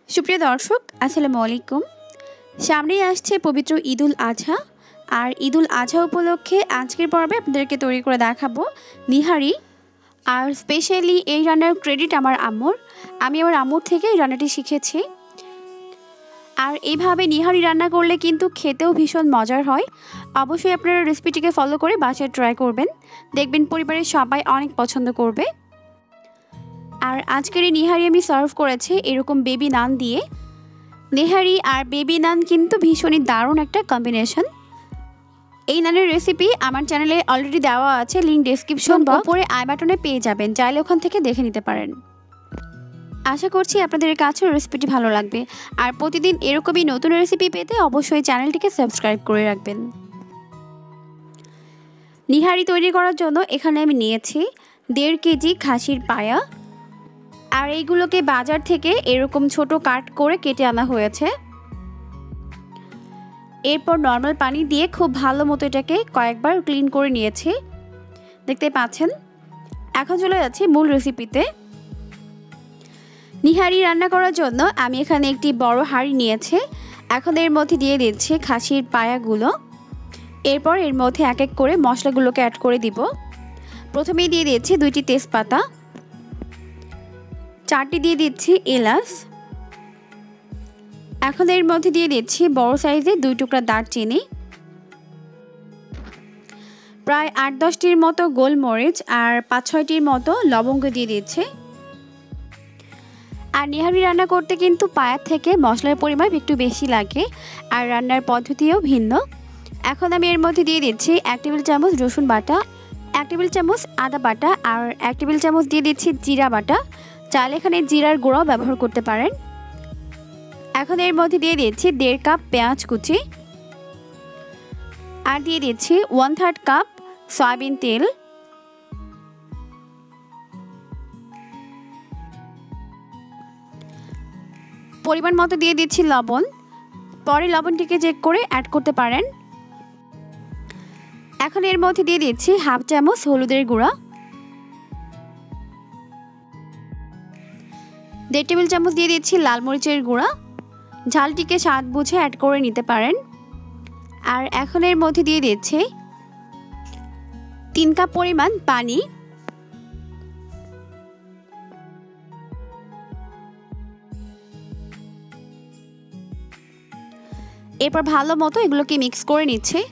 সুপ্রিয় দর্শক আসসালামু আলাইকুম। সামনেই আসছে পবিত্র ঈদুল আজহা। আর ঈদুল আজহা উপলক্ষে আজকের পর্বে আপনাদেরকে তৈরি করে দেখাবো নিহারি। আর স্পেশালি এই রান্নার ক্রেডিট আমার আম্মুর। আমি আমার আম্মুর থেকে এই রান্নাটি শিখেছি। আর এইভাবে নিহারি রান্না করলে কিন্তু খেতেও ভীষণ মজার হয়। অবশ্যই আপনারা রেসিপিটিকে ফলো করে বাসায় ট্রাই করবেন, দেখবেন পরিবারের সবাই অনেক পছন্দ করবে। আর আজকের এই নিহারি আমি সার্ভ করেছি এরকম বেবি নান দিয়ে। নেহারি আর বেবি নান কিন্তু ভীষণই দারুণ একটা কম্বিনেশন। এই নানের রেসিপি আমার চ্যানেলে অলরেডি দেওয়া আছে, লিঙ্ক ডেসক্রিপশন বা উপরে আই বাটনে পেয়ে যাবেন, চাইলে ওখান থেকে দেখে নিতে পারেন। আশা করছি আপনাদের কাছেও রেসিপিটি ভালো লাগবে। আর প্রতিদিন এরকমই নতুন রেসিপি পেতে অবশ্যই চ্যানেলটিকে সাবস্ক্রাইব করে রাখবেন। নিহারি তৈরি করার জন্য এখানে আমি নিয়েছি 1.5 কেজি খাসির পায়া। আর এইগুলোকে বাজার থেকে এরকম ছোট কাট করে কেটে আনা হয়েছে। এরপর নর্মাল পানি দিয়ে খুব ভালো মতো এটাকে কয়েকবার ক্লিন করে নিয়েছি, দেখতে পাচ্ছেন। এখন চলে যাচ্ছি মূল রেসিপিতে। নিহারি রান্না করার জন্য আমি এখানে একটি বড় হাঁড়ি নিয়েছি। এখন এর মধ্যে দিয়ে দিচ্ছি খাসির পায়াগুলো। এরপর এর মধ্যে এক এক করে মশলাগুলোকে অ্যাড করে দিব। প্রথমেই দিয়ে দিচ্ছি 2টি তেজপাতা, 4টি দিয়ে দিচ্ছি এলাচ। এখন এর মধ্যে দিয়ে দিচ্ছি বড় সাইজের 2 টুকরা দারচিনি, প্রায় 8-10টির মতো গোলমরিচ আর 5-6টির মতো লবঙ্গ দিয়ে দিচ্ছি। আর নিহারি রান্না করতে কিন্তু পায়ার থেকে মশলার পরিমাণ একটু বেশি লাগে, আর রান্নার পদ্ধতিও ভিন্ন। এখন আমি এর মধ্যে দিয়ে দিচ্ছি 1 টেবিল চামচ রসুন বাটা, 1 টেবিল চামচ আদা বাটা আর 1 টেবিল চামচ দিয়ে দিচ্ছি জিরা বাটা। চাইলে এখানে জিরার গুঁড়াও ব্যবহার করতে পারেন। এখন এর মধ্যে দিয়ে দিচ্ছি 1.5 কাপ পেঁয়াজ কুচি আর দিয়ে দিচ্ছি 1/3 কাপ সয়াবিন তেল। পরিমাণ মতো দিয়ে দিচ্ছি লবণ, পরে লবণটিকে চেক করে অ্যাড করতে পারেন। এখন এর মধ্যে দিয়ে দিচ্ছি 1/2 চামচ হলুদের গুঁড়া, 1.5 টেবিল চামচ দিয়ে দিচ্ছি লাল মরিচের গুঁড়া। ঝালটিকে স্বাদ বুঝে অ্যাড করে নিতে পারেন। আর এখন এর মধ্যে দিয়ে দিচ্ছি 3 কাপ পরিমাণ পানি। এরপর ভালো মতো এগুলোকে মিক্স করে নিচ্ছি।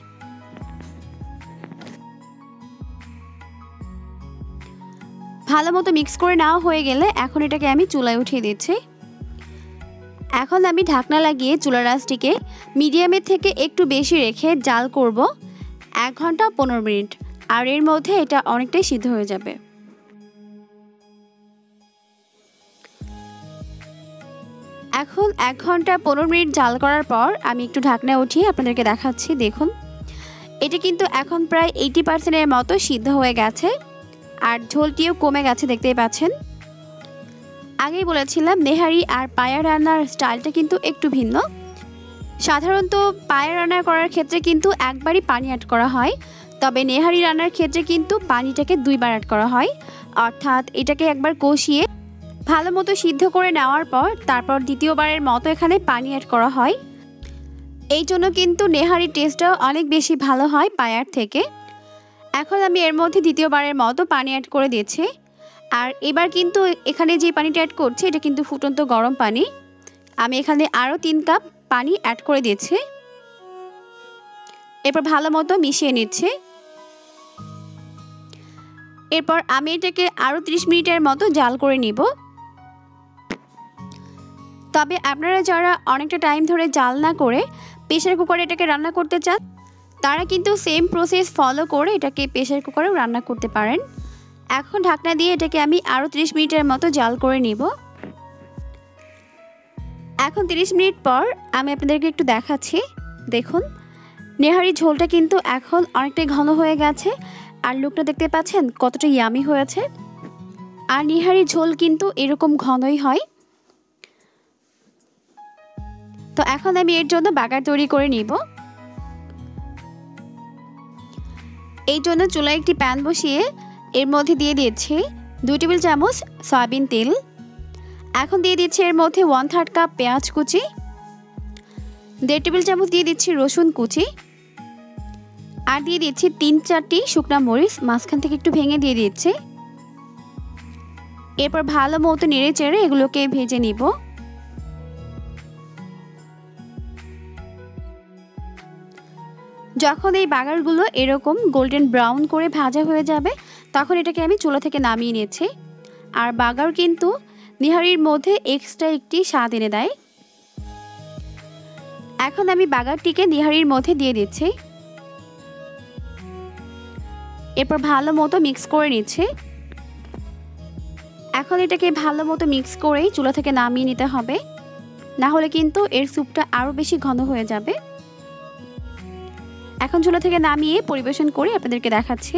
ভালো মতো মিক্স করে নেওয়া হয়ে গেলে এখন এটাকে আমি চুলায় উঠিয়ে দিচ্ছি। এখন আমি ঢাকনা লাগিয়ে চুলার আঁচটিকে মিডিয়ামের থেকে একটু বেশি রেখে জাল করব 1 ঘন্টা 15 মিনিট। আর এর মধ্যে এটা অনেকটাই সিদ্ধ হয়ে যাবে। এখন 1 ঘন্টা 15 মিনিট জাল করার পর আমি একটু ঢাকনা উঠিয়ে আপনাদেরকে দেখাচ্ছি। দেখুন, এটা কিন্তু এখন প্রায় 80% মতো সিদ্ধ হয়ে গেছে আর ঝোলটিও কমে গেছে, দেখতেই পাচ্ছেন। আগেই বলেছিলাম নেহারি আর পায়া রান্নার স্টাইলটা কিন্তু একটু ভিন্ন। সাধারণত পায়া রান্না করার ক্ষেত্রে কিন্তু একবারই পানি অ্যাড করা হয়, তবে নেহারি রান্নার ক্ষেত্রে কিন্তু পানিটাকে 2 বার অ্যাড করা হয়। অর্থাৎ এটাকে একবার কষিয়ে ভালো মতো সিদ্ধ করে নেওয়ার পর তারপর দ্বিতীয়বারের মতো এখানে পানি অ্যাড করা হয়। এই জন্য কিন্তু নেহারির টেস্টটাও অনেক বেশি ভালো হয় পায়ার থেকে। এখন আমি এর মধ্যে দ্বিতীয়বারের মতো পানি অ্যাড করে দিয়েছি। আর এবার কিন্তু এখানে যে পানিটা অ্যাড করছি এটা কিন্তু ফুটন্ত গরম পানি। আমি এখানে আরও 3 কাপ পানি অ্যাড করে দিয়েছি। এরপর ভালো মতো মিশিয়ে নিচ্ছি। এরপর আমি এটাকে আরও 30 মিনিটের মতো জাল করে নিব। তবে আপনারা যারা অনেকটা টাইম ধরে জাল না করে প্রেসার কুকারে এটাকে রান্না করতে চান, তারা কিন্তু সেম প্রসেস ফলো করে এটাকে প্রেসার কুকারেও রান্না করতে পারেন। এখন ঢাকনা দিয়ে এটাকে আমি আরও 30 মিনিটের মতো জাল করে নিব। এখন 30 মিনিট পর আমি আপনাদেরকে একটু দেখাচ্ছি। দেখুন, নেহারি ঝোলটা কিন্তু এখন অনেকটাই ঘন হয়ে গেছে আর লুকটা দেখতে পাচ্ছেন কতটা ইয়ামি হয়েছে। আর নেহারি ঝোল কিন্তু এরকম ঘনই হয়। তো এখন আমি এর জন্য বাগার তৈরি করে নিব। এই জন্য চুলায় একটি প্যান বসিয়ে এর মধ্যে দিয়ে দিয়েছি 2 টেবিল চামচ সয়াবিন তেল, এখন দিয়ে দিচ্ছি এর মধ্যে 1/3 কাপ পেঁয়াজ কুচি, 1.5 টেবিল চামচ দিয়ে দিচ্ছি রসুন কুচি, আর দিয়ে দিচ্ছি 3-4টি শুকনা মরিচ মাঝখান থেকে একটু ভেঙে দিয়ে দিচ্ছি। এরপর ভালো মতো নেড়ে চেড়ে এগুলোকে ভেজে নিব। যখন এই বাগারগুলো এরকম গোল্ডেন ব্রাউন করে ভাজা হয়ে যাবে তখন এটাকে আমি চুলা থেকে নামিয়ে নিয়েছি। আর বাগার কিন্তু নিহারির মধ্যে এক্সট্রা একটি স্বাদ এনে দেয়। এখন আমি বাগারটিকে নিহারির মধ্যে দিয়ে দিচ্ছি। এরপর ভালো মতো মিক্স করে নিচ্ছি। এখন এটাকে ভালো মতো মিক্স করেই চুলা থেকে নামিয়ে নিতে হবে, না হলে কিন্তু এর স্যুপটা আরও বেশি ঘন হয়ে যাবে। এখন চুলা থেকে নামিয়ে পরিবেশন করে আপনাদেরকে দেখাচ্ছি।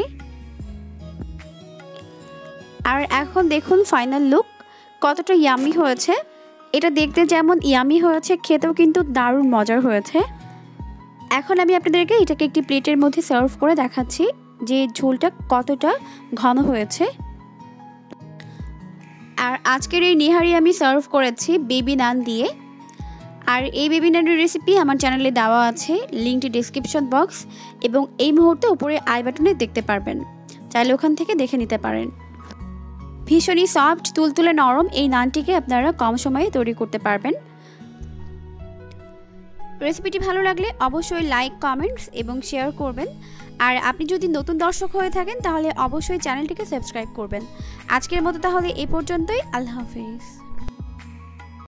আর এখন দেখুন ফাইনাল লুক কতটা ইয়ামি হয়েছে। এটা দেখতে যেমন ইয়ামি হয়েছে, খেতেও কিন্তু দারুণ মজার হয়েছে। এখন আমি আপনাদেরকে এটাকে একটি প্লেটের মধ্যে সার্ভ করে দেখাচ্ছি যে ঝোলটা কতটা ঘন হয়েছে। আর আজকের এই নিহারি আমি সার্ভ করেছি বেবি নান দিয়ে। আর এই বেবি নানের রেসিপি আমার চ্যানেলে দেওয়া আছে, লিঙ্কটি ডেসক্রিপশন বক্স এবং এই মুহূর্তে উপরে আই বাটনে দেখতে পারবেন, চাইলে ওখান থেকে দেখে নিতে পারেন। ভীষণই সফট তুলতুলে নরম এই নানটিকে আপনারা কম সময়ে তৈরি করতে পারবেন। রেসিপিটি ভালো লাগলে অবশ্যই লাইক, কমেন্টস এবং শেয়ার করবেন। আর আপনি যদি নতুন দর্শক হয়ে থাকেন তাহলে অবশ্যই চ্যানেলটিকে সাবস্ক্রাইব করবেন। আজকের মতো তাহলে এই পর্যন্তই। আল্লাহ হাফেজ।